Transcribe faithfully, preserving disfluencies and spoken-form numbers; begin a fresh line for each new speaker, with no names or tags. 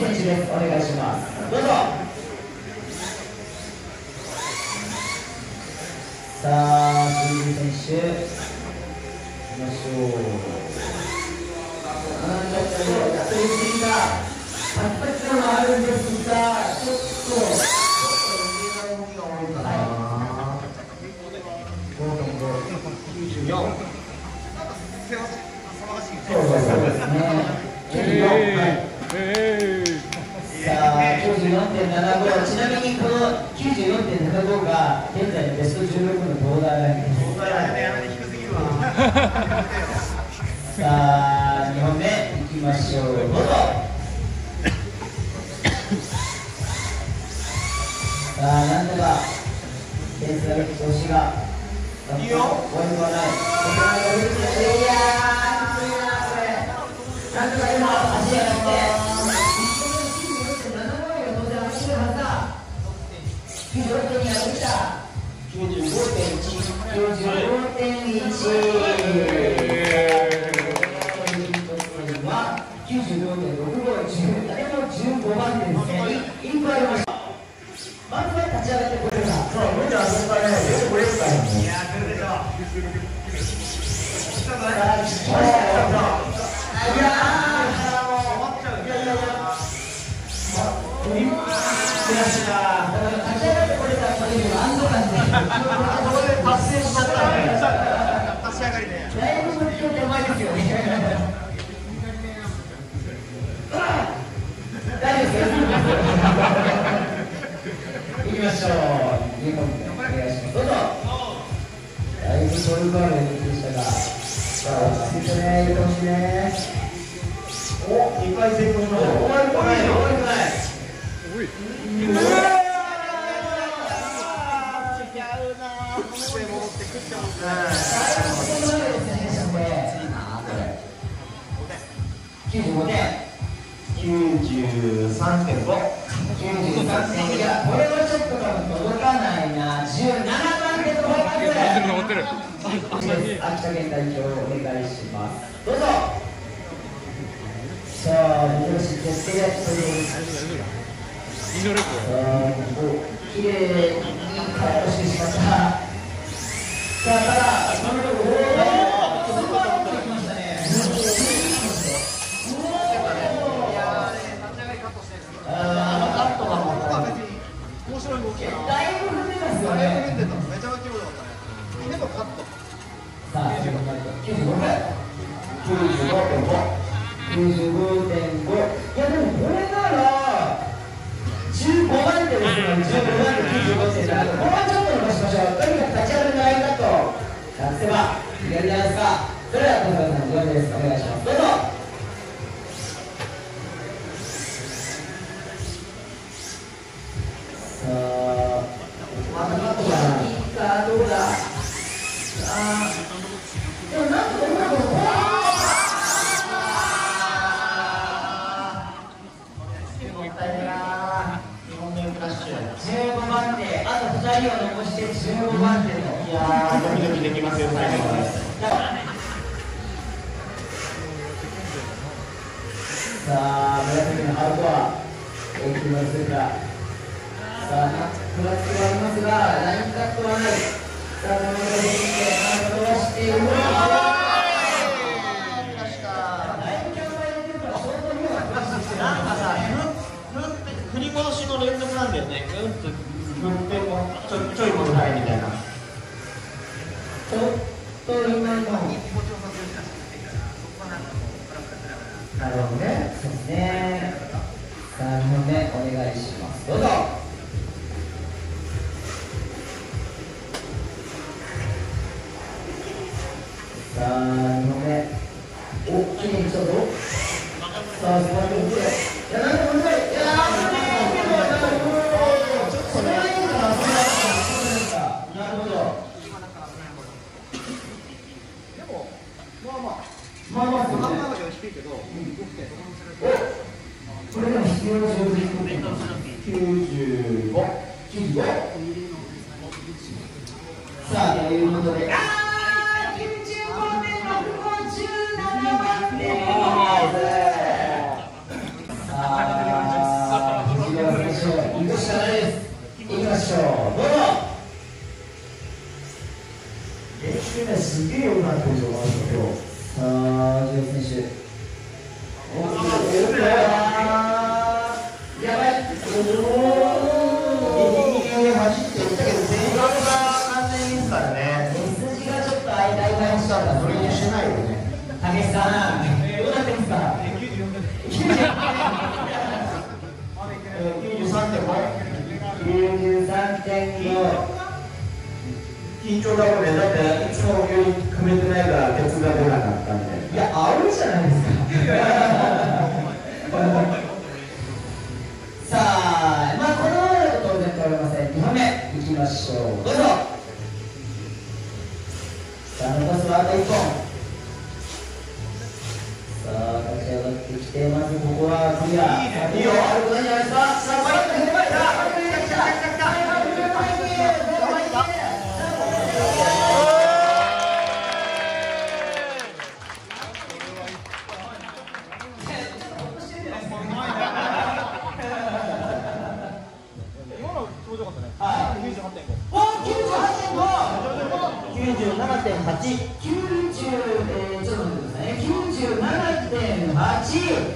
選手です。お願いします。どうぞ。さあ、藤井選手、いきましょう。あー、ちょっとやってる時がパッがあるんですが、ちょっと腕の動きが多いかな。ごてんご、きゅうじゅうよん。そうですね。きゅうじゅうよん、はい。さあ、きゅうじゅうよんてんななご、ちなみにこの きゅうじゅうよんてんななご が現在のベストじゅうろくのボーダーラインです。さあ、にほんめいきましょう。どうぞ。さあ、なんとか点数上げて調子がいいよ。悪くはない。いやー、きついなこれ。なんとか今足上がってきゅうじゅうろくてんに上がってきた。きゅうじゅうごてんいち、きゅうじゅうごてんいち。はきゅうじゅうごてんろくごいち、誰もじゅうごばんてですね。インプありました。まずは立ち上がってこれるか。そう、無理はあそこからね、よくこれるからね。いやー、来るでしょ。さあ、来ましたよ。いやー、終わっちゃう。いやいやいや。いや立ち上がってこれたという安堵感で、これで達成しちゃったね。立ち上がりね。だいぶ目標手前ですよね。大丈夫ですよ。行きましょう。お願いします。どうぞ。だいぶトルコールでしたが、さあ落ち着いてね、いるかもしれないね。お、にかい成功しました。おい、悪くない、悪くない。おい。きゅうじゅうごてん、きゅうじゅうさんてんご、きゅうじゅうさんてん、いや、これはちょっと多分届かないな。じゅうななばんて届かない。秋田県代表お願いします。どうぞ。さあ、珍しい決定やつという。さあ、きれいにカットしてしまった。さあ、ただ、そのところ、おー、スーパーロックが来ましたね。あー、カットがもう、面白い動きやな。だいぶ踏んでますよね。めちゃめちゃ気持ちよかったね。でもカット。さあ、きゅうじゅうごかい。きゅうじゅうごてんご。きゅうじゅうごてんご。いや、でもこれなら、じゅうごばんてですよ。じゅうごばんてきゅうじゅうごてんなな。ここはちょっと伸ばしましょう。とにかく立ち上がるラインカット。なってば、左じゃないですか。それでは、小坂さん、上手です。お願いします。どうぞ。さあ、またカットがいいか、どうだ。さあ、でもなんとかうまく、じゅうごばんて、あとふたりを残してじゅうごばんての。いやー、ドキドキできますよ、最後まで。さあ、紫のハートは大きく乗せるか。さあ、プラスはありますが、ラインカットはない。さあ、この中でいって、ハートはしている。なんかさ、振り戻しの連続なんだよね。ぐんと振ってもちょちょい戻らないみたいな。ちょっと今の。なるほどね。そうですね。さあ、にほんめお願いします。どうぞ。さあ、にほんめ。お、きれいにしたぞ。さあ、スパート打って。いや、なんか難しい。いやー、危ねえけど、なんか、それはいいのかな、それはいいのかな。なるほど。でも、まあまあ。まあまあ、そんな中では低いけど、これでも必要な状況できゅうじゅうご、きゅうじゅうご。さあ、ということで、あー、きゅうじゅうごてんろくご、じゅうななばんて。さあ
張がね、だっていつもより組めてないから鉄が出なかったんで。いや、青いじゃないですか。さあ、まあこのままだと当然取れません。にほんめいきましょう。どうぞ。さあ、残すはあといっぽん。さあ、立ち上がってきて、まずここはクリア。いいよ、あることじゃないですか。さあ、これ来た来た来た来た来た来た。きゅうじゅうななてんはち、きゅうじゅう、えー、ちょっと待ってくださいね、きゅうじゅうななてんはち。